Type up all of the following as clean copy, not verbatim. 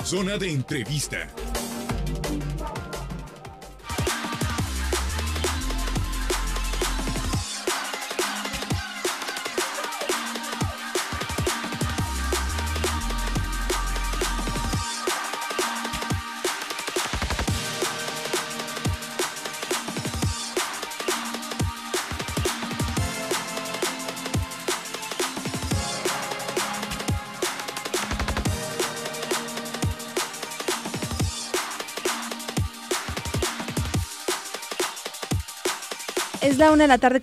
Zona de entrevista. Es la 1:17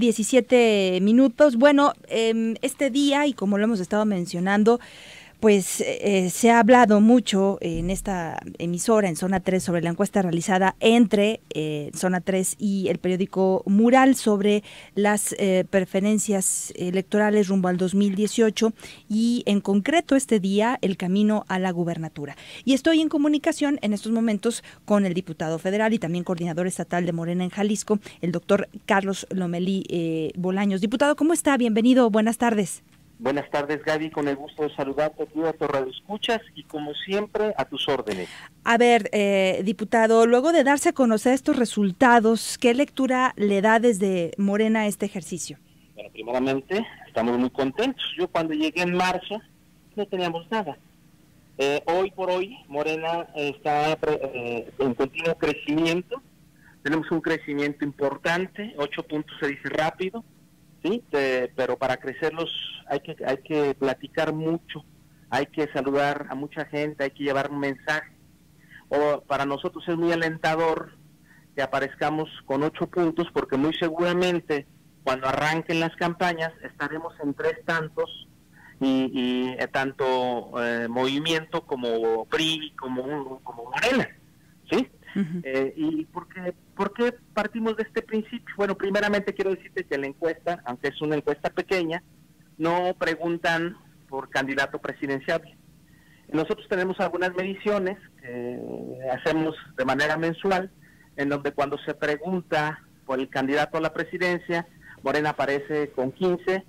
p.m. Bueno, este día, y como lo hemos estado mencionando, pues se ha hablado mucho en esta emisora, en Zona 3, sobre la encuesta realizada entre Zona 3 y el periódico Mural sobre las preferencias electorales rumbo al 2018 y en concreto este día el camino a la gubernatura. Y estoy en comunicación en estos momentos con el diputado federal y también coordinador estatal de Morena en Jalisco, el doctor Carlos Lomelí Bolaños. Diputado, ¿cómo está? Bienvenido, buenas tardes. Buenas tardes, Gaby, con el gusto de saludarte aquí a tu radioescuchas y como siempre a tus órdenes. A ver, diputado, luego de darse a conocer estos resultados, ¿qué lectura le da desde Morena a este ejercicio? Bueno, primeramente, estamos muy contentos. Yo cuando llegué en marzo no teníamos nada. Hoy por hoy, Morena está en continuo crecimiento. Tenemos un crecimiento importante, 8 puntos se dice rápido. Sí, pero para crecerlos hay que platicar mucho, hay que saludar a mucha gente, hay que llevar un mensaje. Para nosotros es muy alentador que aparezcamos con 8 puntos, porque muy seguramente cuando arranquen las campañas estaremos en 3 tantos y tanto Movimiento como PRI como Morena, ¿sí? Uh-huh. ¿Y por qué partimos de este principio? Bueno, primeramente quiero decirte que la encuesta, aunque es una encuesta pequeña, no preguntan por candidato presidencial. Nosotros tenemos algunas mediciones que hacemos de manera mensual, en donde cuando se pregunta por el candidato a la presidencia, Morena aparece con 15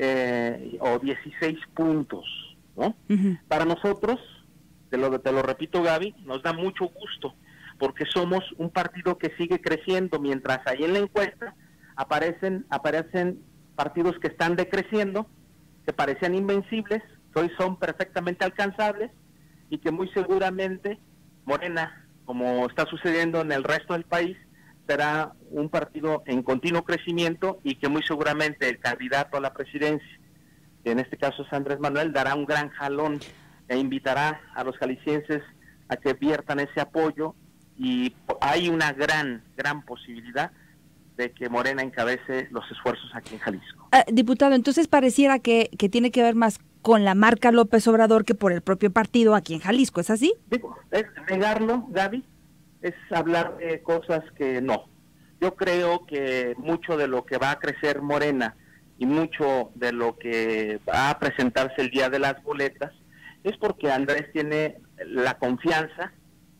o 16 puntos, ¿no? Uh-huh. Para nosotros, te lo repito, Gaby, nos da mucho gusto, porque somos un partido que sigue creciendo, mientras ahí en la encuesta aparecen partidos que están decreciendo, que parecían invencibles, que hoy son perfectamente alcanzables, y que muy seguramente Morena, como está sucediendo en el resto del país, será un partido en continuo crecimiento y que muy seguramente el candidato a la presidencia, que en este caso es Andrés Manuel, dará un gran jalón e invitará a los jaliscienses a que viertan ese apoyo. Y hay una gran posibilidad de que Morena encabece los esfuerzos aquí en Jalisco. Diputado, entonces pareciera que tiene que ver más con la marca López Obrador que por el propio partido aquí en Jalisco, ¿es así? Digo, es negarlo, Gaby, es hablar de cosas que no. Yo creo que mucho de lo que va a crecer Morena y mucho de lo que va a presentarse el día de las boletas es porque Andrés tiene la confianza.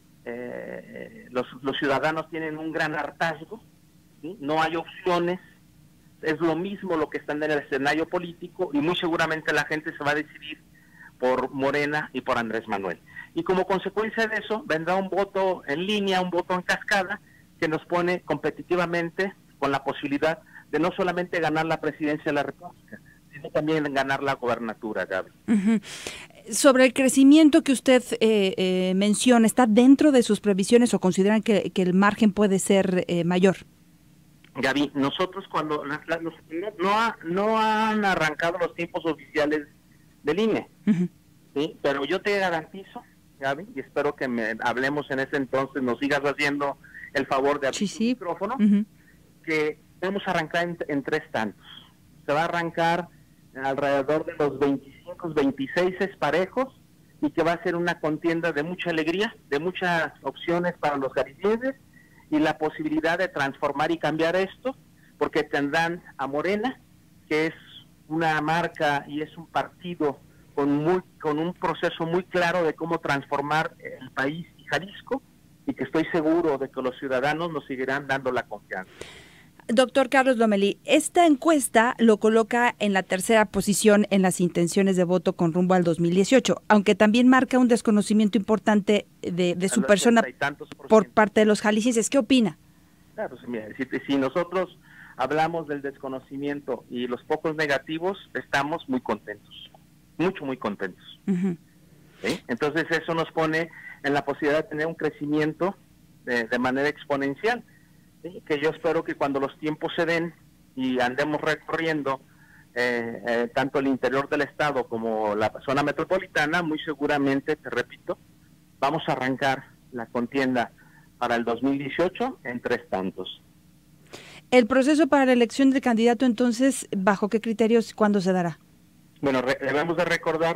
Los ciudadanos tienen un gran hartazgo, ¿sí? No hay opciones, es lo mismo lo que está en el escenario político y muy seguramente la gente se va a decidir por Morena y por Andrés Manuel. Y como consecuencia de eso vendrá un voto en línea, un voto en cascada que nos pone competitivamente con la posibilidad de no solamente ganar la presidencia de la República, sino también ganar la gobernatura, Gaby. Uh-huh. Sobre el crecimiento que usted menciona, ¿está dentro de sus previsiones o consideran que el margen puede ser mayor? Gaby, nosotros cuando no han arrancado los tiempos oficiales del INE, uh-huh. ¿Sí? Pero yo te garantizo, Gaby, y espero que hablemos en ese entonces, nos sigas haciendo el favor de abrir el micrófono, uh-huh. Que vamos a arrancar en 3 tantos. Se va a arrancar alrededor de los 26 parejos y que va a ser una contienda de mucha alegría, de muchas opciones para los jaliscienses y la posibilidad de transformar y cambiar esto, porque tendrán a Morena, que es una marca y es un partido con un proceso muy claro de cómo transformar el país y Jalisco, y que estoy seguro de que los ciudadanos nos seguirán dando la confianza. Doctor Carlos Lomelí, esta encuesta lo coloca en la tercera posición en las intenciones de voto con rumbo al 2018, aunque también marca un desconocimiento importante de su persona por parte de los jaliscienses. ¿Qué opina? Claro, mira, si nosotros hablamos del desconocimiento y los pocos negativos, estamos muy contentos, muy contentos. ¿Sí? Entonces eso nos pone en la posibilidad de tener un crecimiento de manera exponencial, ¿sí? Que yo espero que cuando los tiempos se den y andemos recorriendo tanto el interior del estado como la zona metropolitana, muy seguramente, te repito, vamos a arrancar la contienda para el 2018 en 3 tantos. El proceso para la elección del candidato, entonces, ¿bajo qué criterios, cuándo se dará? Bueno, debemos de recordar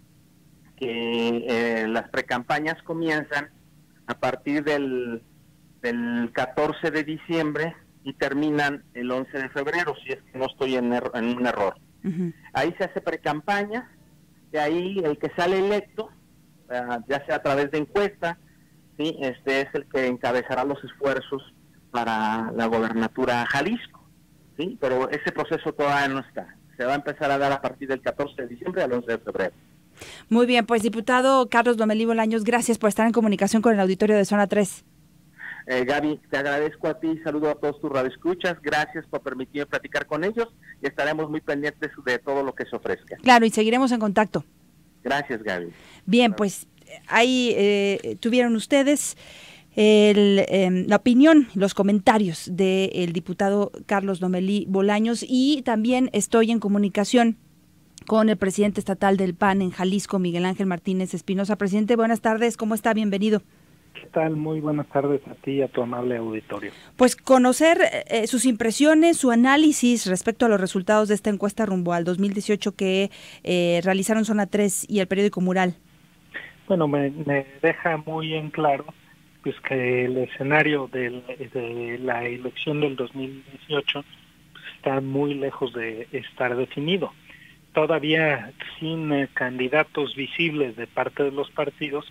que las precampañas comienzan a partir del 14 de diciembre y terminan el 11 de febrero, si es que no estoy en un error. Ahí se hace precampaña, de ahí el que sale electo, ya sea a través de encuesta, ¿sí? Es el que encabezará los esfuerzos para la gobernatura Jalisco, ¿sí? Pero ese proceso todavía no está. Se va a empezar a dar a partir del 14 de diciembre al 11 de febrero. Muy bien, pues diputado Carlos Lomelí Bolaños, gracias por estar en comunicación con el auditorio de Zona 3. Gaby, te agradezco a ti, saludo a todos tus radioescuchas, gracias por permitirme platicar con ellos y estaremos muy pendientes de todo lo que se ofrezca. Claro, y seguiremos en contacto. Gracias, Gaby. Bien, pues ahí tuvieron ustedes la opinión, los comentarios del diputado Carlos Lomelí Bolaños, y también estoy en comunicación con el presidente estatal del PAN en Jalisco, Miguel Ángel Martínez Espinosa. Presidente, buenas tardes, ¿cómo está? Bienvenido. ¿Qué tal? Muy buenas tardes a ti y a tu amable auditorio. Pues conocer sus impresiones, su análisis respecto a los resultados de esta encuesta rumbo al 2018 que realizaron Zona 3 y el periódico Mural. Bueno, me deja muy en claro pues que el escenario de la elección del 2018 pues, está muy lejos de estar definido. Todavía sin candidatos visibles de parte de los partidos,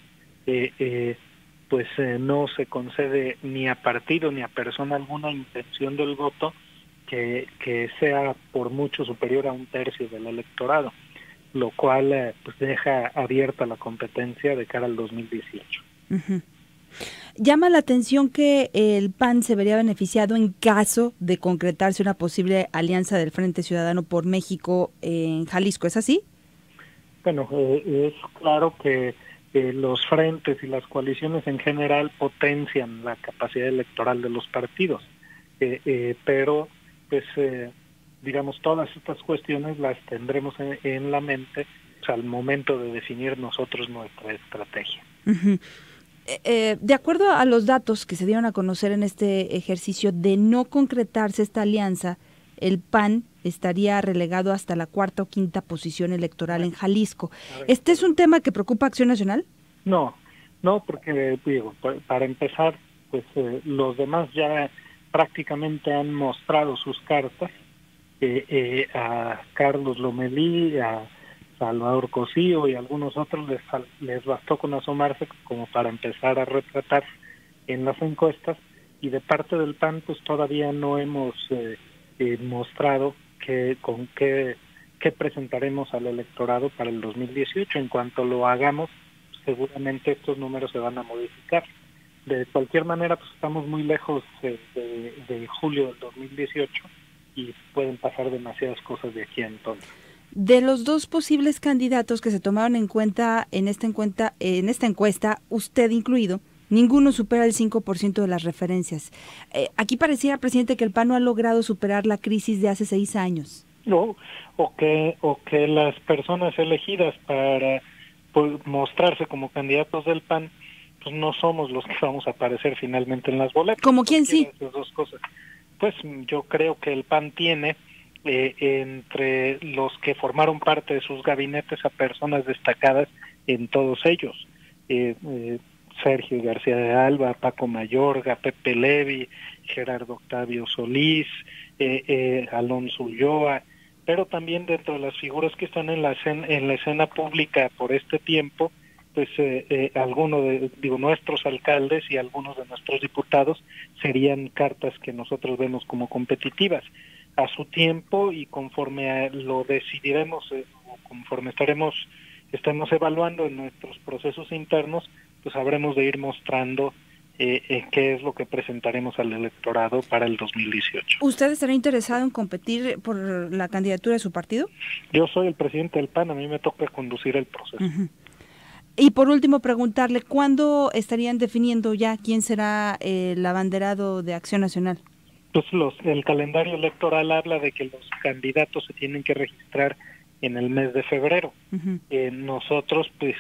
no se concede ni a partido ni a persona alguna intención del voto que sea por mucho superior a 1/3 del electorado, lo cual pues deja abierta la competencia de cara al 2018. Uh-huh. Llama la atención que el PAN se vería beneficiado en caso de concretarse una posible alianza del Frente Ciudadano por México en Jalisco, ¿es así? Bueno, es claro que los frentes y las coaliciones en general potencian la capacidad electoral de los partidos, pero pues digamos todas estas cuestiones las tendremos en la mente pues, al momento de definir nosotros nuestra estrategia. Uh-huh. De acuerdo a los datos que se dieron a conocer en este ejercicio, de no concretarse esta alianza, el PAN estaría relegado hasta la 4ª o 5ª posición electoral en Jalisco. ¿Este es un tema que preocupa a Acción Nacional? No, porque digo, para empezar, pues los demás ya prácticamente han mostrado sus cartas, a Carlos Lomelí, a Salvador Cosío y algunos otros les bastó con asomarse como para empezar a retratar en las encuestas, y de parte del PAN pues todavía no hemos mostrado con qué presentaremos al electorado para el 2018. En cuanto lo hagamos, seguramente estos números se van a modificar. De cualquier manera, pues estamos muy lejos de julio del 2018 y pueden pasar demasiadas cosas de aquí a entonces. De los 2 posibles candidatos que se tomaron en cuenta en esta encuesta, usted incluido, ninguno supera el 5% de las referencias. Aquí pareciera, presidente, que el PAN no ha logrado superar la crisis de hace 6 años. No, o que las personas elegidas para mostrarse como candidatos del PAN, pues no somos los que vamos a aparecer finalmente en las boletas. ¿Como quién sí? Esas 2 cosas. Pues yo creo que el PAN tiene entre los que formaron parte de sus gabinetes a personas destacadas en todos ellos. Sergio García de Alba, Paco Mayorga, Pepe Levi, Gerardo Octavio Solís, Alonso Ulloa, pero también dentro de las figuras que están en la escena pública por este tiempo, pues nuestros alcaldes y algunos de nuestros diputados serían cartas que nosotros vemos como competitivas. A su tiempo y conforme lo decidiremos, conforme estemos evaluando en nuestros procesos internos, pues habremos de ir mostrando qué es lo que presentaremos al electorado para el 2018. ¿Usted estaría interesado en competir por la candidatura de su partido? Yo soy el presidente del PAN, a mí me toca conducir el proceso. Uh-huh. Y por último, preguntarle, ¿cuándo estarían definiendo ya quién será el abanderado de Acción Nacional? Pues el calendario electoral habla de que los candidatos se tienen que registrar en el mes de febrero. Uh-huh. Nosotros, pues,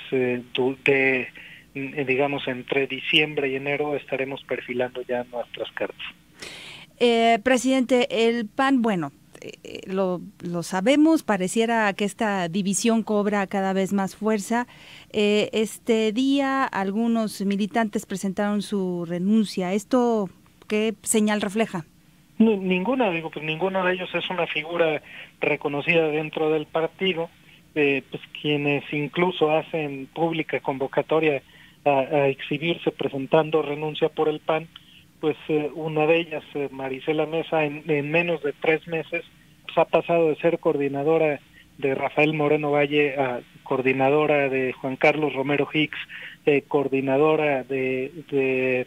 digamos, entre diciembre y enero estaremos perfilando ya nuestras cartas. Presidente, el PAN, bueno, lo sabemos, pareciera que esta división cobra cada vez más fuerza. Este día algunos militantes presentaron su renuncia. ¿Esto qué señal refleja? Ninguna ninguno de ellos es una figura reconocida dentro del partido. Pues quienes incluso hacen pública convocatoria a exhibirse presentando renuncia por el PAN, pues una de ellas, Marisela Mesa, en menos de 3 meses, pues ha pasado de ser coordinadora de Rafael Moreno Valle a coordinadora de Juan Carlos Romero Hicks, coordinadora de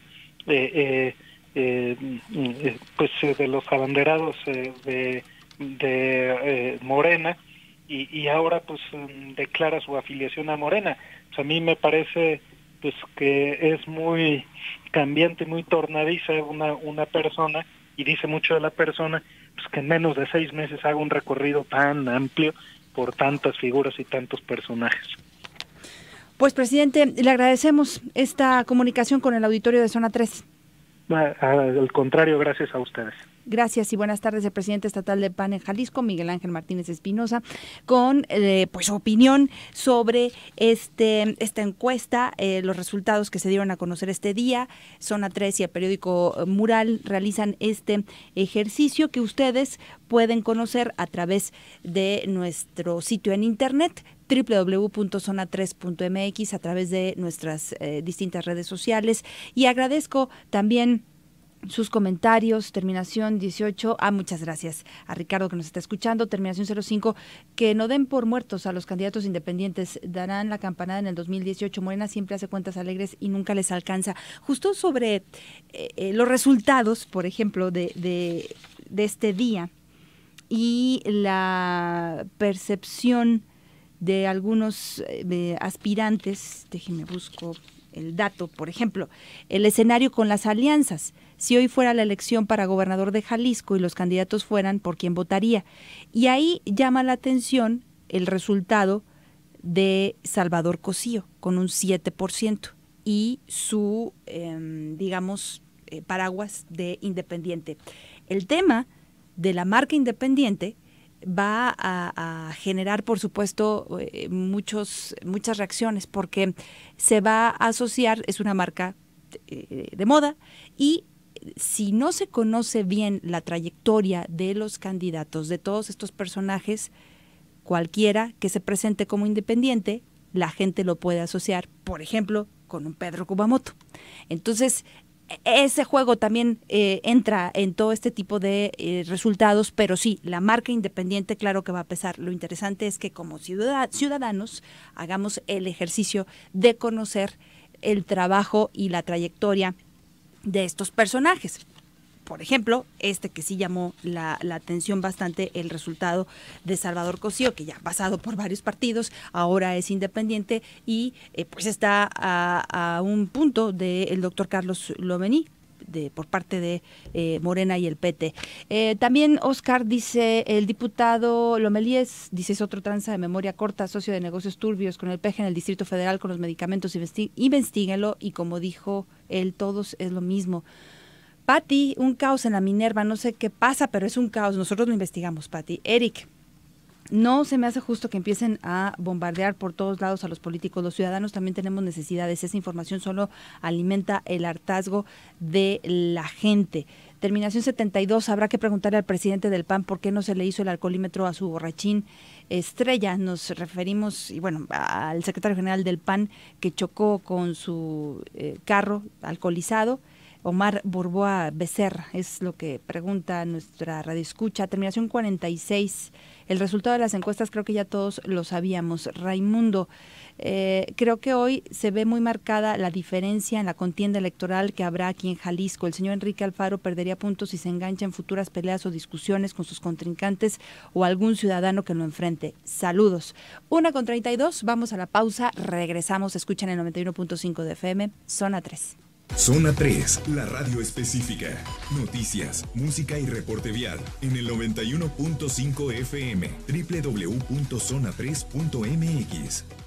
los abanderados de Morena, y ahora pues declara su afiliación a Morena. Pues a mí me parece pues que es muy cambiante, muy tornadiza una persona, y dice mucho de la persona, pues que en menos de 6 meses haga un recorrido tan amplio por tantas figuras y tantos personajes. Pues, presidente, le agradecemos esta comunicación con el auditorio de Zona 3. Al contrario, gracias a ustedes. Gracias y buenas tardes. El presidente estatal de PAN en Jalisco, Miguel Ángel Martínez Espinosa, con pues opinión sobre esta encuesta, los resultados que se dieron a conocer este día. Zona 3 y el periódico Mural realizan este ejercicio que ustedes pueden conocer a través de nuestro sitio en internet, www.zona3.mx, a través de nuestras distintas redes sociales. Y agradezco también sus comentarios. Terminación 18, muchas gracias a Ricardo que nos está escuchando. Terminación 05, que no den por muertos a los candidatos independientes, darán la campanada en el 2018. Morena siempre hace cuentas alegres y nunca les alcanza. Justo sobre los resultados, por ejemplo, de este día y la percepción de algunos aspirantes, déjenme busco el dato, por ejemplo, el escenario con las alianzas. Si hoy fuera la elección para gobernador de Jalisco y los candidatos fueran, ¿por quién votaría? Y ahí llama la atención el resultado de Salvador Cosío, con un 7%, y su, paraguas de independiente. El tema de la marca independiente va a generar, por supuesto, muchas reacciones, porque se va a asociar, es una marca de moda, y si no se conoce bien la trayectoria de los candidatos, de todos estos personajes, cualquiera que se presente como independiente, la gente lo puede asociar, por ejemplo, con un Pedro Kumamoto. Entonces, ese juego también entra en todo este tipo de resultados, pero sí, la marca independiente claro que va a pesar. Lo interesante es que como ciudadanos hagamos el ejercicio de conocer el trabajo y la trayectoria de estos personajes. Por ejemplo, que sí llamó la atención bastante, el resultado de Salvador Cosío, que ya ha pasado por varios partidos, ahora es independiente y pues está a un punto del doctor Carlos Lomelí, por parte de Morena y el PT. También Oscar dice, el diputado Lomelí es otro tranza de memoria corta, socio de negocios turbios con el PG en el Distrito Federal con los medicamentos, investíguenlo, y como dijo él, todos es lo mismo. Pati, un caos en la Minerva, no sé qué pasa, pero es un caos, nosotros lo investigamos, Pati. Eric, No se me hace justo que empiecen a bombardear por todos lados a los políticos. Los ciudadanos también tenemos necesidades. Esa información solo alimenta el hartazgo de la gente. Terminación 72, habrá que preguntarle al presidente del PAN por qué no se le hizo el alcoholímetro a su borrachín estrella. Nos referimos, y bueno, al secretario general del PAN que chocó con su carro alcoholizado. Omar Burboa Becerra, es lo que pregunta nuestra radioescucha. Terminación 46, el resultado de las encuestas creo que ya todos lo sabíamos. Raimundo, creo que hoy se ve muy marcada la diferencia en la contienda electoral que habrá aquí en Jalisco. El señor Enrique Alfaro perdería puntos si se engancha en futuras peleas o discusiones con sus contrincantes o algún ciudadano que lo enfrente. Saludos. 1:32, vamos a la pausa, regresamos, escuchan el 91.5 de FM, Zona 3. Zona 3, la radio específica. Noticias, música y reporte vial en el 91.5 FM, www.zona3.mx.